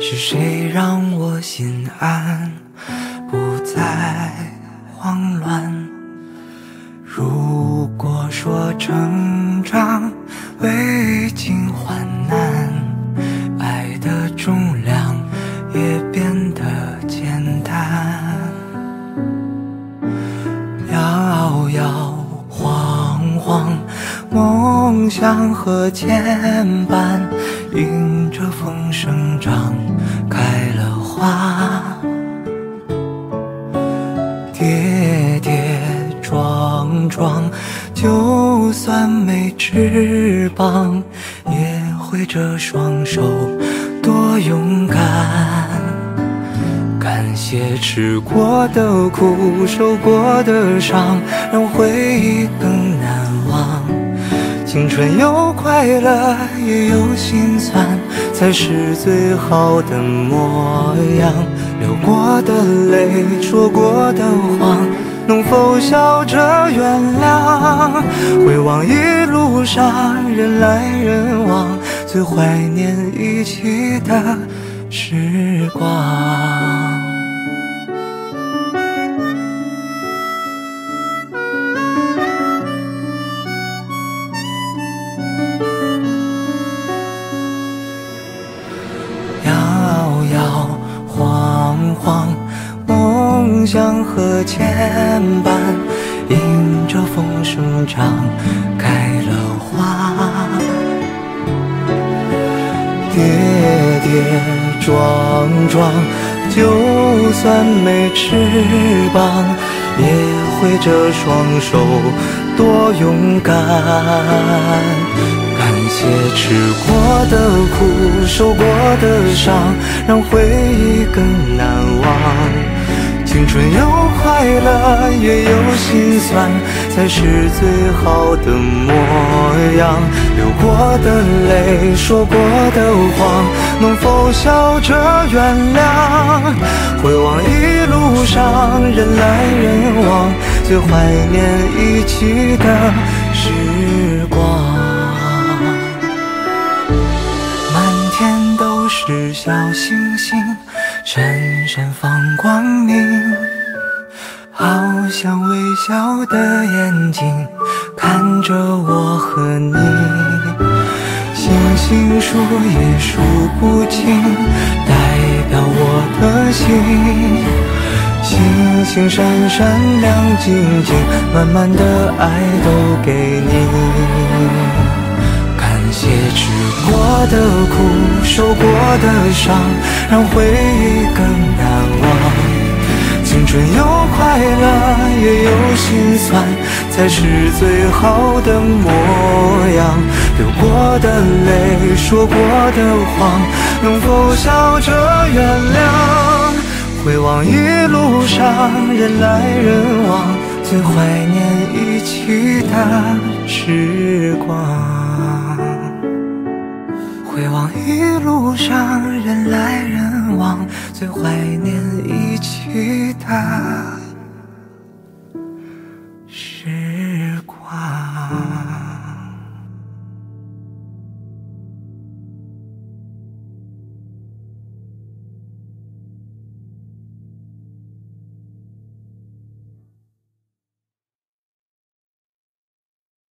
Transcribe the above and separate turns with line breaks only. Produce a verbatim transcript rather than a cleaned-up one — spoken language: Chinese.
是谁让我心安，不再慌乱？如果说成长未经患难，爱的重量也变得简单。摇摇晃晃，梦想和牵绊，迎着风生长，开了花。跌跌撞撞，就算没翅膀，也挥着双手，多勇敢。感谢吃过的苦，受过的伤，让回忆更难忘。青春有快乐，也有心酸，才是最好的模样。流过的泪，说过的谎，能否笑着原谅？回望一路上人来人往，最怀念一起的时光。梦想和牵绊，迎着风生长，开了花。跌跌撞撞，就算没翅膀，也挥着双手，多勇敢。感谢吃过的苦，受过的伤，让回忆更难忘。青春有快乐，也有心酸，才是最好的模样。流过的泪，说过的谎，能否笑着原谅？回望一路上人来人往，最怀念一起的时光。满天都是小星星，闪闪放光明，好像微笑的眼睛看着我和你。星星数也数不尽，代表我的心。星星闪闪亮晶晶，满满的爱都给你。感谢吃过的苦，受过的伤，让回忆更难忘。青春有快乐，也有心酸，才是最好的模样。流过的泪，说过的谎，能否笑着原谅？回望一路上人来人往，最怀念一起的时光。回望一路上人来人往，最怀念一起的